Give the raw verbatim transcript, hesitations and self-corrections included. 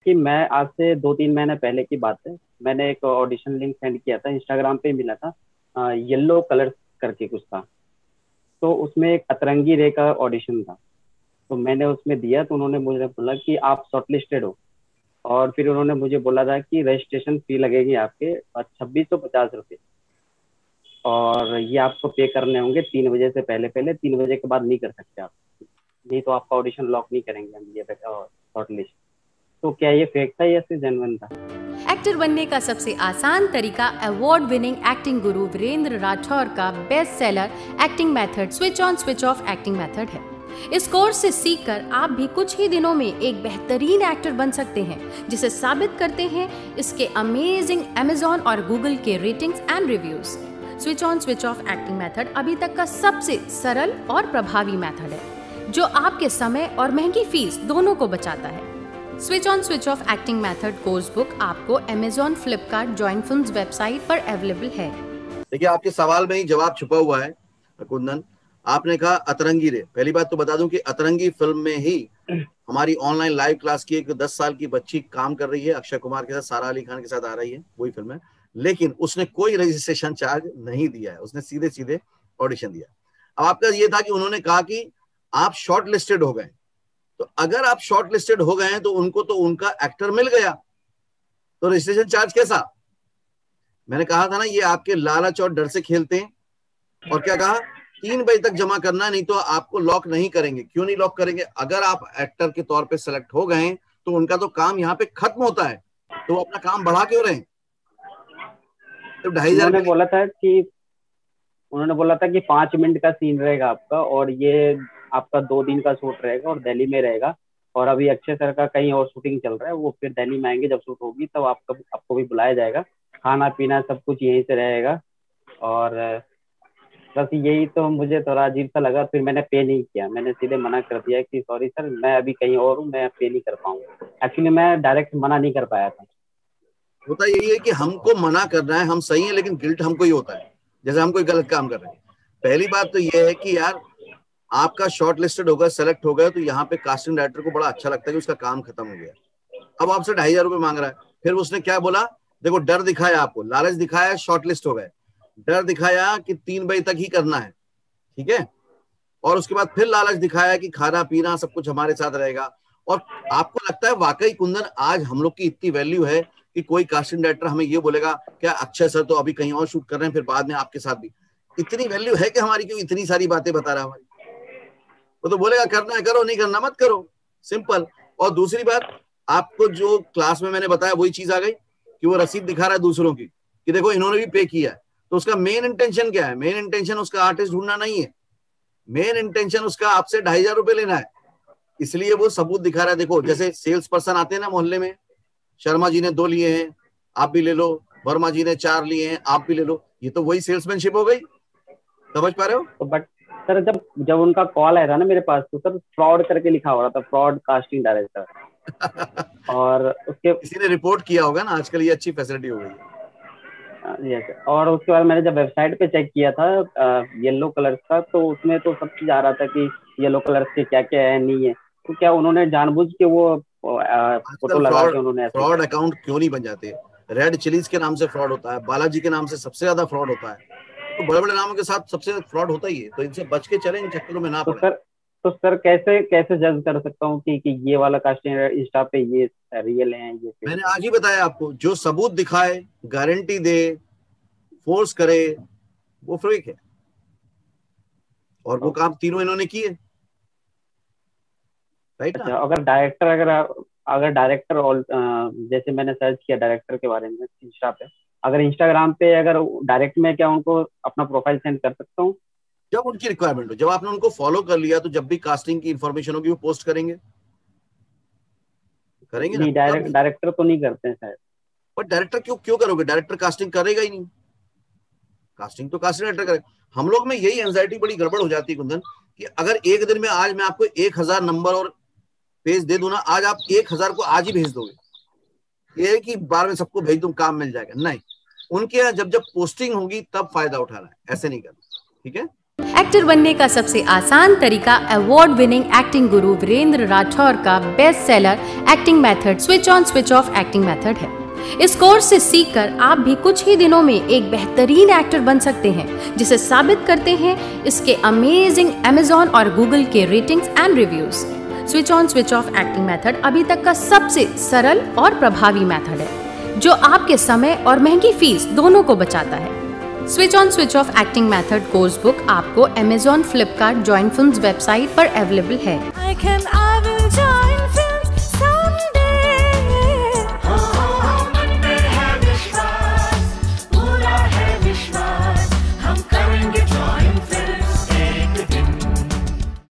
कि मैं आज से दो तीन महीने पहले की बात है, मैंने एक ऑडिशन लिंक सेंड किया था, इंस्टाग्राम पे ही मिला था। येलो कलर करके कुछ था। तो उसमें एक अतरंगी रे का ऑडिशन था। तो मैंने उसमें दिया, तो उन्होंने मुझे बोला कि आप शॉर्टलिस्टेड हो। और फिर उन्होंने मुझे बोला था कि रजिस्ट्रेशन फी लगेगी आपके छब्बीस सौ पचास रुपये। और ये आपको पे करने होंगे तीन बजे से पहले पहले, तीन बजे के बाद नहीं कर सकते आप, नहीं तो आपका ऑडिशन लॉक नहीं करेंगे हम, ये शॉर्ट लिस्ट। तो क्या ये फेक था या फिर जेन्युइन था? एक्टर बनने का सबसे आसान तरीका अवार्ड विनिंग एक्टिंग गुरु वीरेंद्र राठौर का best seller acting method switch on switch off acting method है। इस कोर्स से सीखकर आप भी कुछ ही दिनों में एक बेहतरीन एक्टर बन सकते हैं, जिसे साबित करते हैं इसके अमेजिंग अमेजॉन और गूगल के ratings and reviews. Switch on switch off acting method अभी तक का सबसे सरल और प्रभावी मेथड है, जो आपके समय और महंगी फीस दोनों को बचाता है। Switch on switch off acting method course book आपको Amazon, Flipkart, join films website पर अवेलेबल है। देखिए, आपके सवाल में ही जवाब छुपा हुआ है कुंदन। आपने कहा अतरंगी रे। पहली बात तो बता दूं कि अतरंगी फिल्म में ही हमारी ऑनलाइन लाइव क्लास की एक दस साल की बच्ची काम कर रही है, अक्षय कुमार के साथ, सारा अली खान के साथ आ रही है, वही फिल्म है। लेकिन उसने कोई रजिस्ट्रेशन चार्ज नहीं दिया है, उसने सीधे सीधे ऑडिशन दिया। अब आपका ये था कि उन्होंने कहा कि आप शॉर्ट लिस्टेड हो गए, तो अगर आप शॉर्ट लिस्टेड हो गए हैं तो उनको तो उनका एक्टर मिल गया, तो रजिस्ट्रेशन चार्ज कैसा? मैंने कहा था ना, ये आपके लालच और डर से खेलते हैं। और क्या कहा? तीन बजे तक जमा करना, नहीं तो आपको लॉक नहीं करेंगे। क्यों नहीं लॉक करेंगे? अगर आप एक्टर के तौर पे सेलेक्ट हो गए तो उनका तो काम यहाँ पे खत्म होता है, तो वो अपना काम बढ़ा क्यों रहे? तो ढाई हजार उन्होंने बोला था कि उन्होंने बोला था कि पांच मिनट का सीन रहेगा आपका, और ये आपका दो दिन का शूट रहेगा और दिल्ली में रहेगा। और अभी अक्षय सर का कहीं और शूटिंग चल रहा है, वो फिर दिल्ली में आएंगे, जब शूट होगी तब आपका आपको भी बुलाया जाएगा। खाना पीना सब कुछ यहीं से रहेगा। और बस यही तो मुझे थोड़ा अजीब सा लगा, फिर मैंने पे नहीं किया। मैंने सीधे मना कर दिया कि सॉरी सर, मैं अभी कहीं और हूँ, मैं पे नहीं कर पाऊंगा। एक्चुअली मैं डायरेक्ट मना नहीं कर पाया था। होता यही है कि हमको मना करना है, हम सही है, लेकिन गिल्ट हमको ही होता है, जैसे हम कोई गलत काम कर रहे हैं। पहली बात तो यह है कि यार, आपका शॉर्ट लिस्टेड होगा, सेलेक्ट हो गया, तो यहाँ पे कास्टिंग डायरेक्टर को बड़ा अच्छा लगता है कि उसका काम खत्म हो गया। अब आपसे ढाई हजार रुपये मांग रहा है। फिर उसने क्या बोला? देखो, डर दिखाया, आपको लालच दिखाया, शॉर्ट लिस्ट हो गए, डर दिखाया कि तीन बजे तक ही करना है, ठीक है, और उसके बाद फिर लालच दिखाया कि खाना पीना सब कुछ हमारे साथ रहेगा। और आपको लगता है वाकई कुंदन, आज हम लोग की इतनी वैल्यू है कि कोई कास्टिंग डायरेक्टर हमें ये बोलेगा क्या अक्षय सर तो अभी कहीं और शूट कर रहे हैं, फिर बाद में आपके साथ भी? इतनी वैल्यू है कि हमारी, क्यों इतनी सारी बातें बता रहा है हमारी? वो तो बोलेगा करना है करो, नहीं करना मत करो, सिंपल। और दूसरी बात, आपको जो क्लास में मैंने बताया वही चीज आ गई कि वो रसीद दिखा रहा है दूसरों की कि देखो इन्होंने भी पे किया है। तो उसका मेन इंटेंशन क्या है? मेन इंटेंशन उसका आर्टिस्ट ढूंढना नहीं है, मेन इंटेंशन उसका आपसे ढाई हजार रुपये लेना है। इसलिए वो सबूत दिखा रहा है। देखो, जैसे सेल्स पर्सन आते हैं ना मोहल्ले में, शर्मा जी ने दो लिए हैं, आप भी ले लो, वर्मा जी ने चार लिए हैं, आप भी ले लो, ये तो वही सेल्समैनशिप हो गई। समझ पा रहे हो? तो बट सर, जब जब उनका कॉल आया था ना मेरे पास, तो सर फ्रॉड करके लिखा हो रहा था, फ्रॉड कास्टिंग डायरेक्टर। और उसके किसी ने रिपोर्ट किया होगा ना, आजकल ये अच्छी फैसिलिटी हो गई है। यस। और उसके बाद मैंने जब वेबसाइट पे चेक किया था येलो कलर का, तो उसमें तो सब चीज आ रहा था कि येलो कलर के क्या क्या है, नहीं है। तो क्या उन्होंने जानबूझ के वो फोटो लगा के उन्होंने ऐसे फ्रॉड अकाउंट क्यों नहीं बन जाते? रेड चिलीज के नाम से फ्रॉड होता है, बालाजी के नाम से सबसे ज्यादा फ्रॉड होता है, तो बड़े बड़े नामों के साथ सबसे फ्रॉड होता ही है। तो इनसे बच के चलें, इन चक्करों में ना तो पड़े। सर तो सर कैसे कैसे जज कर सकता हूँ कि, कि ये वाला कास्टिंग इंस्टा पे ये रियल है, ये fake मैंने है? आज ही बताया आपको, जो सबूत दिखाए, गारंटी दे, फोर्स करे, वो फेक है। और वो काम तीनों इन्होंने किए, राइट ना? अच्छा, अगर डायरेक्टर अगर अगर डायरेक्टर और जैसे मैंने सर्च किया डायरेक्टर के बारे में इंस्टा पे, अगर इंस्टाग्राम पे अगर डायरेक्ट में क्या उनको अपना प्रोफाइल सेंड कर सकता हूँ? जब उनकी रिक्वायरमेंट हो, जब आपने उनको फॉलो कर लिया, तो जब भी कास्टिंग की इंफॉर्मेशन होगी वो पोस्ट करेंगे, करेंगे ना? नहीं, डायरेक्ट डायरेक्टर तो नहीं करते हैं शायद। पर डायरेक्टर क्यों क्यों करोगे? डायरेक्टर कास्टिंग करेगा ही नहीं, कास्टिंग तो कास्टिंग डायरेक्टर करेगा। हम लोग में यही एंजाइटी बड़ी गड़बड़ हो जाती है कुंदन, कि अगर एक दिन में आज मैं आपको एक हजार नंबर और पेज दे दूं ना, आज आप एक हजार को आज ही भेज दोगे, ये कि बार में सबको भेज दूं काम मिल जाएगा, नहीं। उनके यहाँ जब जब पोस्टिंग होगी तब फायदा उठाना है, ऐसे नहीं करना, ठीक है? एक्टर बनने का सबसे आसान तरीका अवार्ड विनिंग एक्टिंग गुरु वीरेंद्र राठौर का best seller acting method switch on switch off acting method है। इस कोर्स से सीखकर आप भी कुछ ही दिनों में एक बेहतरीन एक्टर बन सकते हैं, जिसे साबित करते हैं इसके अमेजिंग अमेज़न और गूगल के ratings and reviews. Switch on switch off acting method अभी तक का सबसे सरल और प्रभावी मेथड है, जो आपके समय और महंगी फीस दोनों को बचाता है। Switch on switch off acting method course book आपको Amazon, Flipkart, join films website पर अवेलेबल है।